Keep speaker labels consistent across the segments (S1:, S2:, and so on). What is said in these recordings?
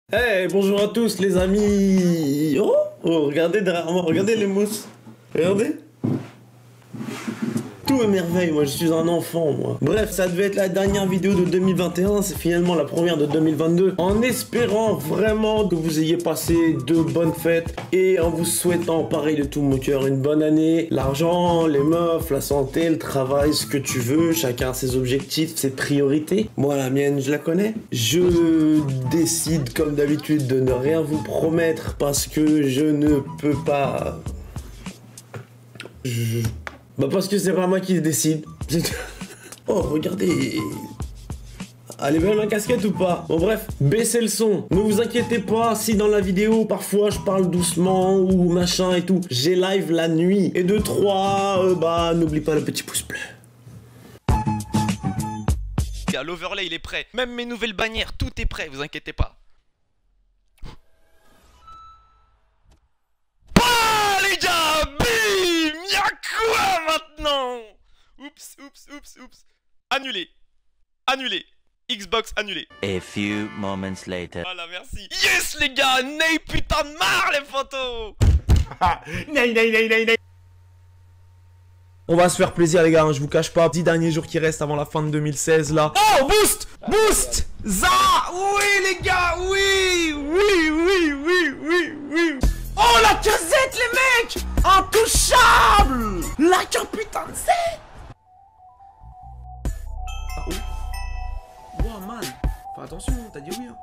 S1: Hey, bonjour à tous les amis. Oh, regardez derrière moi, regardez les mousses. Regardez. Tout est merveille, moi je suis un enfant moi. Bref, ça devait être la dernière vidéo de 2021, c'est finalement la première de 2022. En espérant vraiment que vous ayez passé de bonnes fêtes et en vous souhaitant pareil de tout mon cœur une bonne année. L'argent, les meufs, la santé, le travail, ce que tu veux, chacun a ses objectifs, ses priorités. Moi la mienne je la connais. Je décide comme d'habitude de ne rien vous promettre parce que je ne peux pas... Bah parce que c'est pas moi qui décide. Oh regardez. Elle est belle ma casquette ou pas? Bon bref, baissez le son. Ne vous inquiétez pas si dans la vidéo parfois je parle doucement ou machin et tout. J'ai live la nuit. Et de 3, bah n'oublie pas le petit pouce bleu.
S2: L'overlay il est prêt. Même mes nouvelles bannières, tout est prêt, vous inquiétez pas. Les gars, bim, y'a quoi maintenant? Oups. Annulé. Xbox annulé.
S3: A few moments later.
S2: Voilà, merci. Yes les gars, n'aie putain de marre les photos.
S1: On va se faire plaisir les gars, hein, je vous cache pas. 10 derniers jours qui restent avant la fin de 2016 là. Oh boost za. Oui les gars, oui. Oh la casette les mecs. Intouchable. La putain de Z. Ah oh. Wow man. Fais attention, t'as dit oui hein.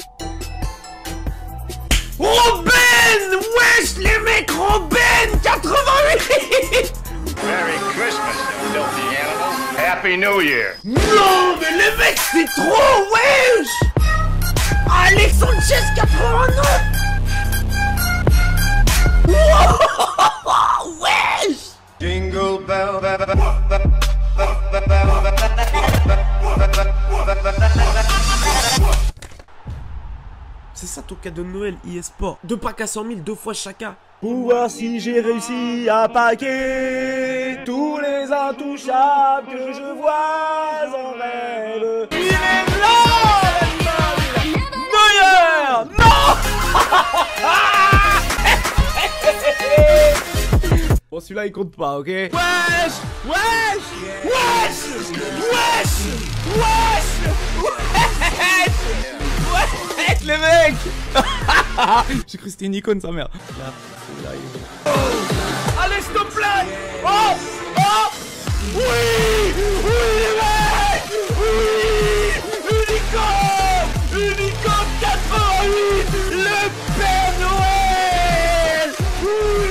S1: Robin. Wesh les mecs, Robin 88.
S4: Merry Christmas, you filthy animal. Happy New Year.
S1: Non, mais les mecs, c'est trop, wesh. Alex Sanchez 89. Wow, wesh.
S4: Jingle bell.
S1: C'est ça ton cadeau de Noël, eSport. 2 packs à 100 000, 2 fois chacun. Pour voir si j'ai réussi à paquer tous les intouchables que je vois en rêve. Il est là, Neuer. Non. Bon, celui-là il compte pas, ok? Wesh. Les mecs. J'ai cru que c'était une icône sa mère. Là, allez s'il te plaît. Oh oui les mecs. Oui, Unicode 88. Le Père Noël. Oui.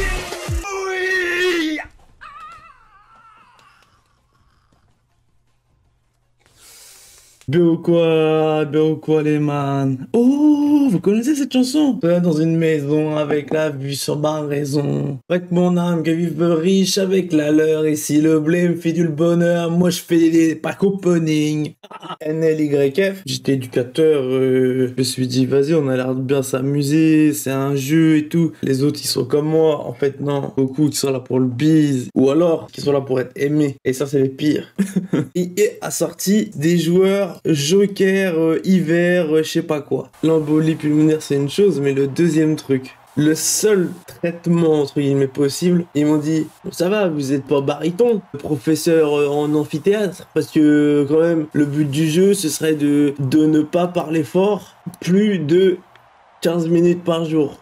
S1: Bien ou quoi les man? Oh, vous connaissez cette chanson? Dans une maison avec la vue sur ma raison. Avec mon âme que vive riche avec la leur. Et si le blé me fait du bonheur, moi je fais des packs opening. NLYF. J'étais éducateur, je me suis dit vas-y on a l'air de bien s'amuser, c'est un jeu et tout. Les autres ils sont comme moi, en fait non. Beaucoup qui sont là pour le bise. Ou alors qui sont là pour être aimés. Et ça c'est les pires. EA a sorti des joueurs Joker, hiver, je sais pas quoi. L'embolie pulmonaire c'est une chose, mais le deuxième truc, le seul traitement entre guillemets possible, ils m'ont dit ça va, vous êtes pas baryton, professeur en amphithéâtre, parce que quand même le but du jeu ce serait de ne pas parler fort plus de 15 minutes par jour.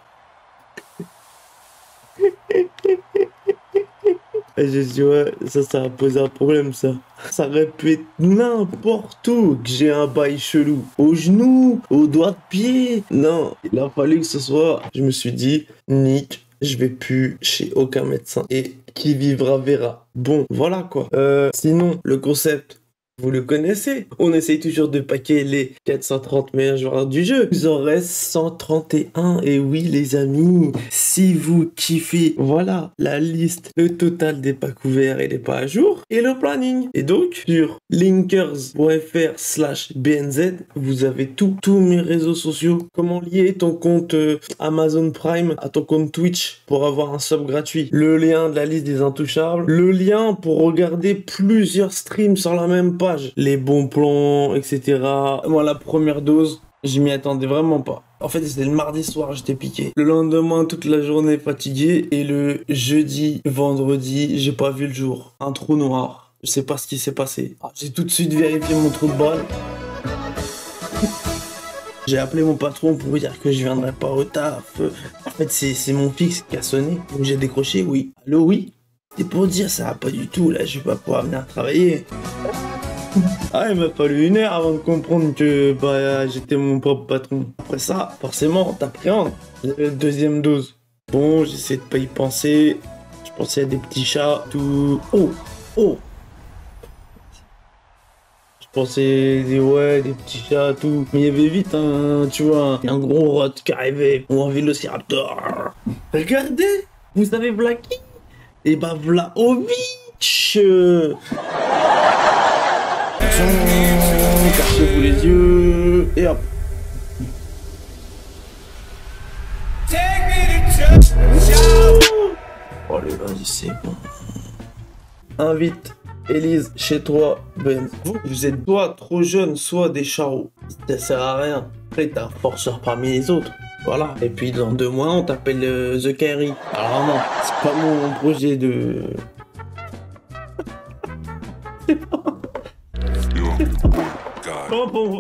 S1: Et j'ai dit ouais, ça va poser un problème ça. Ça aurait pu être n'importe où que j'ai un bail chelou. Au genou, au doigt de pied. Non, il a fallu que ce soit... Je me suis dit, nick, je vais plus chez aucun médecin. Et qui vivra verra. Bon, voilà quoi. Sinon, le concept... Vous le connaissez, on essaye toujours de paquer les 430 meilleurs joueurs du jeu. Il en reste 131 et oui les amis, si vous kiffez, voilà la liste, le total des packs ouverts et les pas à jour et le planning. Et donc sur linkers.fr/bnz, vous avez tous mes réseaux sociaux, comment lier ton compte Amazon Prime à ton compte Twitch pour avoir un sub gratuit, le lien de la liste des intouchables, le lien pour regarder plusieurs streams sur la même page, les bons plans, etc. Moi, la première dose, je m'y attendais vraiment pas. En fait, c'était le mardi soir, j'étais piqué. Le lendemain, toute la journée fatigué. Et le jeudi, vendredi, j'ai pas vu le jour. Un trou noir. Je sais pas ce qui s'est passé. J'ai tout de suite vérifié mon trou de balle. J'ai appelé mon patron pour lui dire que je viendrais pas au taf. En fait, c'est mon fixe qui a sonné. Donc j'ai décroché, oui. Allô, oui. C'est pour dire, ça va pas du tout, là, je vais pas pouvoir venir travailler. Ah, il m'a fallu 1 heure avant de comprendre que bah, j'étais mon propre patron. Après ça, forcément, t'appréhendes. J'avais la 2e dose. Bon, j'essaie de pas y penser. Je pensais à des petits chats, tout... Oh, oh. Je pensais, des petits chats, tout. Mais il y avait vite, tu vois, un gros rot qui arrivait. Ou un vélociraptor. Regardez, vous savez v'là qui? Et bah Vlahovic. Cachez-vous les yeux. Et hop. Oh allez, vas-y, c'est bon. Invite Élise chez toi, Ben. Vous êtes soit trop jeune, soit des charros. Ça sert à rien. Après, t'es un forceur parmi les autres. Voilà. Et puis dans 2 mois, on t'appelle The Carry. Alors non, c'est pas mon projet de... C'est pas... Oh, bon.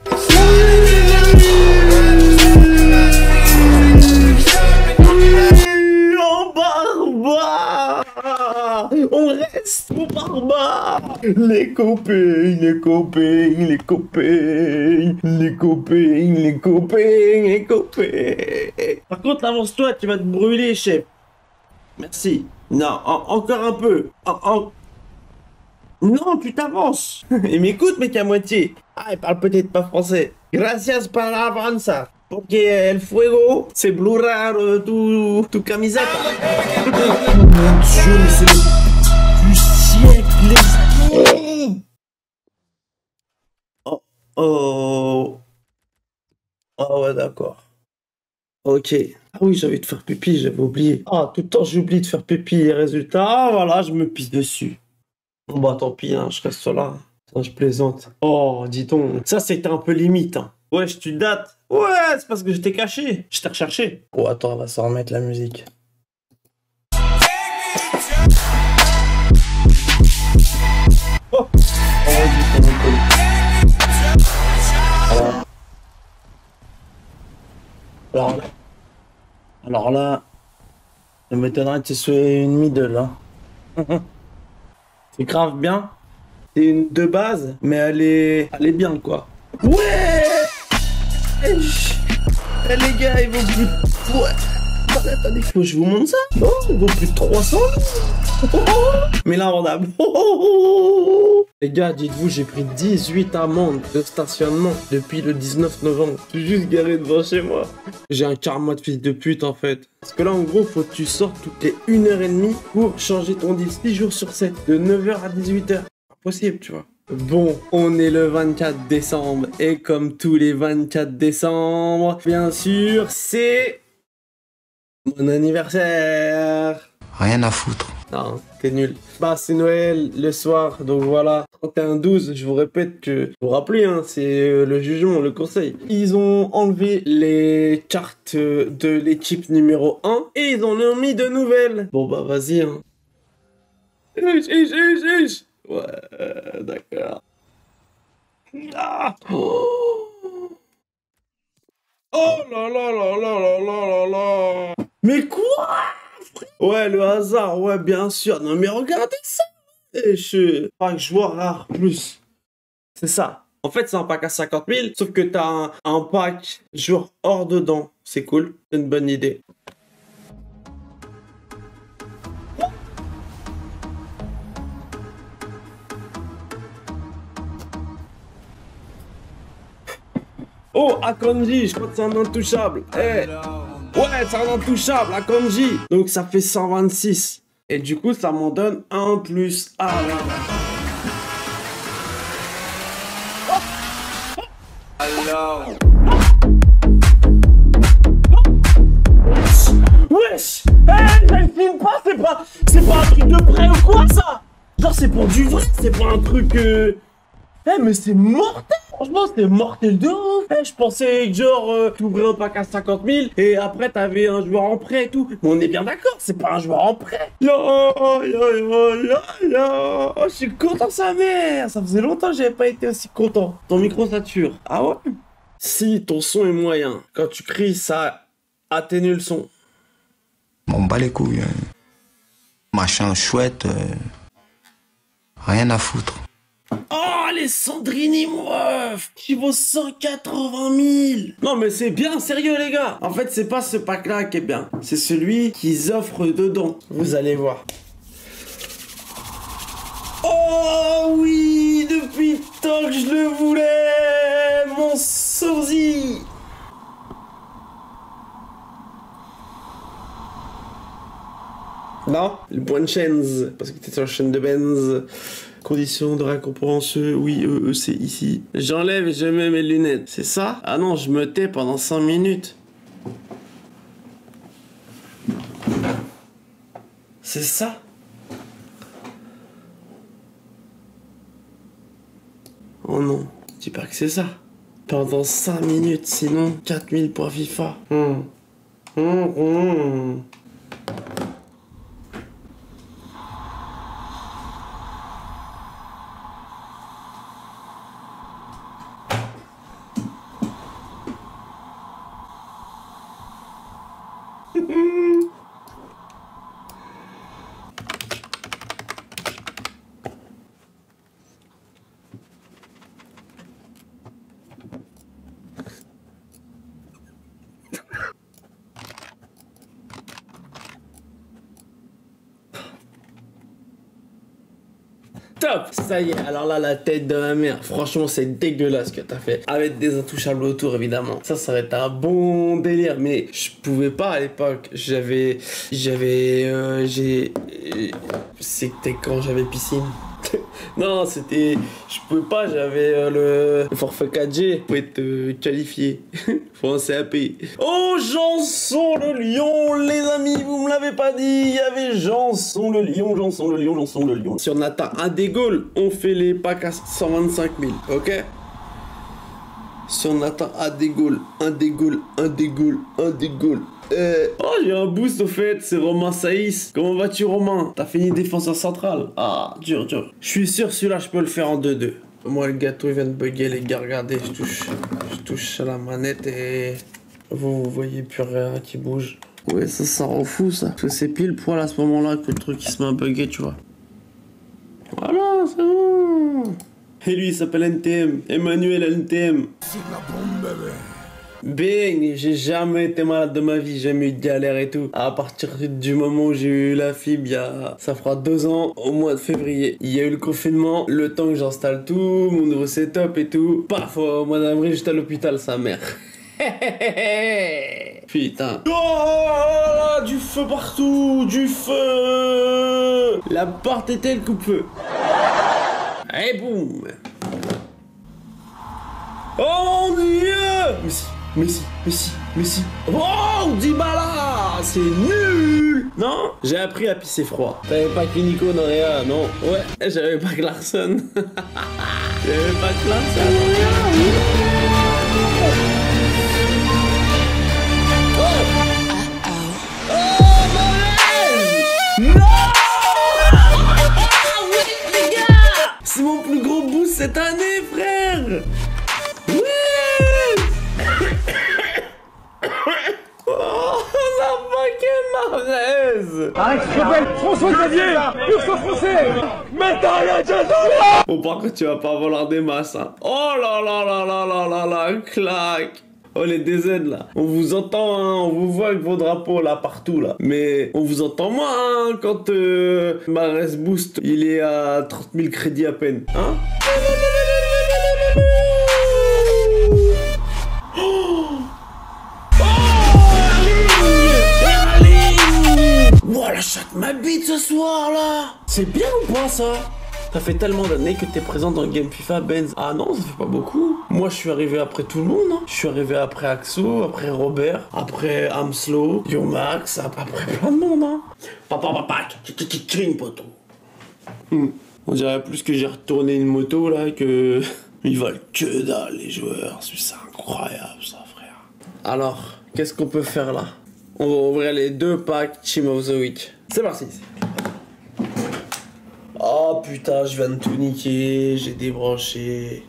S1: Oh, Barba! On reste au Barba! Les copains, les copains, les copains, les copains, les copains, les copains. Par contre, avance-toi, tu vas te brûler, chef. Merci. Non, encore un peu. Non, tu t'avances. Il m'écoute, mec, à moitié. Ah, il parle peut-être pas français. Gracias para la avanza. Porque el fuego se blurra tu camiseta. Oh mon Dieu, mais c'est le siècle, les amis. Oh ouais, d'accord. Ok. Ah oui, j'avais de faire pipi, j'avais oublié. Ah, tout le temps, j'ai oublié de faire pipi. Les résultats, ah, voilà, je me pisse dessus. Bon bah tant pis, hein, je reste là. Ça, je plaisante. Oh, dis donc. Ça, c'était un peu limite. Hein. Wesh, tu dates. Ouais, c'est parce que je t'ai caché. Je t'ai recherché. Oh, attends, on va s'en remettre la musique. Oh, alors là, ça m'étonnerait que ce soit une middle. Hein. C'est grave bien. C'est une de base, mais elle est bien, quoi. Ouais. Les gars, ils vont plus... Ouais. Attendez, faut que je vous montre ça. Oh, ils vont plus de 300. Mais l'invendable. Les gars, dites-vous, j'ai pris 18 amendes de stationnement depuis le 19 novembre. Je suis juste garé devant chez moi. J'ai un karma de fils de pute, en fait. Parce que là, en gros, faut que tu sortes toutes les 1h30 pour changer ton deal 6 jours sur 7. De 9h à 18h. Impossible, tu vois. Bon, on est le 24 décembre. Et comme tous les 24 décembre, bien sûr, c'est... mon anniversaire.
S5: Rien à foutre.
S1: Non, t'es nul. Bah, c'est Noël le soir, donc voilà. 31-12, je vous répète que... vous vous rappelez, hein, c'est le jugement, le conseil. Ils ont enlevé les cartes de l'équipe numéro 1 et ils en ont mis de nouvelles. Bon, bah, vas-y, hein. Ouais, d'accord. Ah. Oh là là là là là là là là. Mais quoi? Ouais, le hasard, ouais, bien sûr. Non, mais regardez ça. Pack joueur rare plus. C'est ça. En fait, c'est un pack à 50 000, sauf que t'as un pack joueur hors dedans. C'est cool. C'est une bonne idée. Oh, Akanji, je crois que c'est un intouchable. Hey. Ouais, c'est un intouchable, Akanji. Donc ça fait 126. Et du coup, ça m'en donne 1 plus A. Wesh. Hey, je le filme pas, c'est pas un truc de prêt ou quoi, ça? Genre, c'est pour du vrai, c'est pas un truc... Eh, mais c'est mortel! Franchement, c'était mortel de ouf! Eh, je pensais que genre, t'ouvrais un pack à 50 000 et après t'avais un joueur en prêt et tout. Mais on est bien d'accord, c'est pas un joueur en prêt! Yo, yo, yo, yo, yo! Oh, je suis content, sa mère! Ça faisait longtemps que j'avais pas été aussi content. Ton micro sature. Ah ouais? Si ton son est moyen, quand tu cries, ça atténue le son.
S5: M'en bat les couilles. Machin chouette. Rien à foutre.
S1: Oh, les Sandrini, meuf, qui vaut 180 000. Non, mais c'est bien, sérieux, les gars. En fait, c'est pas ce pack-là qui est bien. C'est celui qu'ils offrent dedans. Vous allez voir. Oh, oui, depuis le temps que je le voulais, mon sosie. Non, le point de chaîne, parce que t'es sur la chaîne de Benz. Conditions de récompense, oui, c'est ici. J'enlève et je mets mes lunettes. C'est ça? Ah non, je me tais pendant 5 minutes. C'est ça? Oh non, dis pas que c'est ça. Pendant 5 minutes, sinon 4000 pour FIFA. Top! Ça y est, alors là, la tête de ma mère. Franchement, c'est dégueulasse ce que t'as fait. Avec des intouchables autour, évidemment. Ça aurait été un bon délire, mais je pouvais pas à l'époque. C'était quand j'avais piscine. Non, c'était... Je pouvais pas, j'avais le forfait 4G pour être qualifié. Faut un CAP. Oh, Janson le lion, les amis, vous me l'avez pas dit. Il y avait Janson le lion, Janson le lion, Janson le lion. Si on atteint un des goals, on fait les packs à 125 000, ok? Si on atteint un des goals, un des goals, un des goals, un des goals. Oh, j'ai un boost au fait, c'est Romain Saïs. Comment vas-tu, Romain? T'as fini défenseur central? Ah, dur, dur. Je suis sûr, celui-là, je peux le faire en 2-2. Moi, le gâteau, il vient de bugger, les gars. Regardez, je touche à la manette et vous voyez plus rien qui bouge. Ouais, ça rend fou, ça. Parce que c'est pile poil à ce moment-là que le truc, il se met à bugger, tu vois. Voilà, c'est bon. Et lui, il s'appelle NTM. Emmanuel NTM. C'est la bombe, bébé. Bing, j'ai jamais été malade de ma vie, j'ai jamais eu de galère et tout. À partir du moment où j'ai eu la fibre, ça fera 2 ans, au mois de février. Il y a eu le confinement, le temps que j'installe tout, mon nouveau setup et tout. Paf, au mois d'avril, j'étais à l'hôpital, sa mère. Putain. Oh, du feu partout, du feu. La porte était le coupe-feu. Et boum. Oh mon dieu. Mais si. Oh, Dybala, c'est nul. Non, j'ai appris à pisser froid. T'avais pas que Nico Norea, non. Ouais, j'avais pas que Larson. J'avais pas que Larson. C'est mon plus gros boost cette année, frère. Oh, la fucking Marez.
S6: Arrête, je m'appelle François Xavier, pur français. Maintenant, il y a déjà ça.
S1: Bon, par contre, tu vas pas valoir des masses, hein. Oh là là là là là là là, claque. Oh, les DZ, là. On vous entend, hein. On vous voit avec vos drapeaux, là, partout, là. Mais on vous entend moins, hein, quand Marez Boost, il est à 30 000 crédits à peine. Hein? Voilà, chatte ma bite ce soir là. C'est bien ou pas ça? Ça fait tellement d'années que t'es présent dans le game FIFA, Benz. Ah non, ça fait pas beaucoup. Moi, je suis arrivé après tout le monde. Hein. Je suis arrivé après Axo, après Robert, après Amslo, Yomax, après plein de monde. Hein. Papa, king, poto. On dirait plus que j'ai retourné une moto là que... Ils valent que dalle les joueurs. C'est incroyable ça frère. Alors, qu'est-ce qu'on peut faire là? On va ouvrir les 2 packs Team of the Week. C'est parti. Oh putain, je viens de tout niquer. J'ai débranché.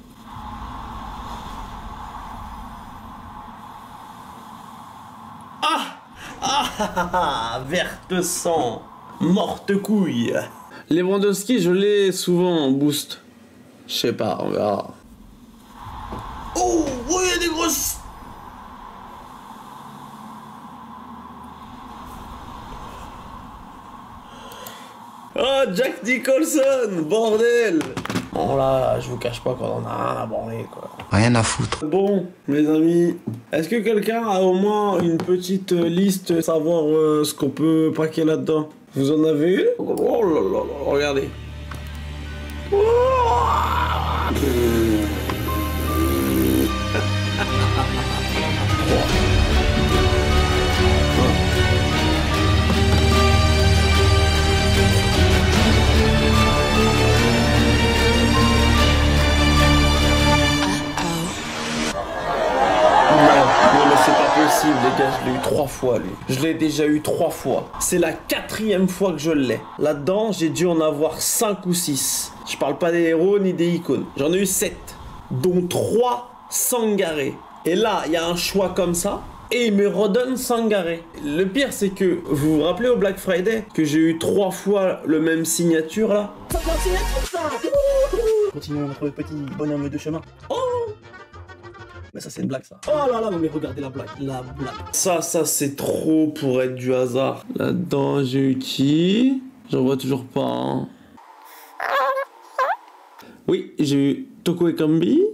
S1: Verte sang, morte couille. Lewandowski, je l'ai souvent en boost. Je sais pas, on verra. Oh, il y a des grosses. Oh, Jack Nicholson, bordel. Bon là, je vous cache pas qu'on en a rien à branler quoi.
S5: Rien à foutre.
S1: Bon, mes amis, est-ce que quelqu'un a au moins une petite liste, savoir ce qu'on peut paquer là-dedans? Vous en avez une? Oh là là là, regardez. Les gars, je l'ai eu 3 fois lui. Je l'ai déjà eu 3 fois. C'est la 4e fois que je l'ai. Là-dedans, j'ai dû en avoir 5 ou 6. Je parle pas des héros ni des icônes. J'en ai eu 7. Dont 3 Sangaré. Et là, il y a un choix comme ça. Et il me redonne Sangaré. Le pire, c'est que vous vous rappelez au Black Friday que j'ai eu 3 fois le même signature là. Continuons notre petit bonhomme de chemin. Oh! Mais ça c'est une blague ça. Oh là là, non mais regardez la blague. La blague. Ça c'est trop pour être du hasard. Là-dedans j'ai eu qui? J'en vois toujours pas. Hein. Oui, j'ai eu Toko Ekambi.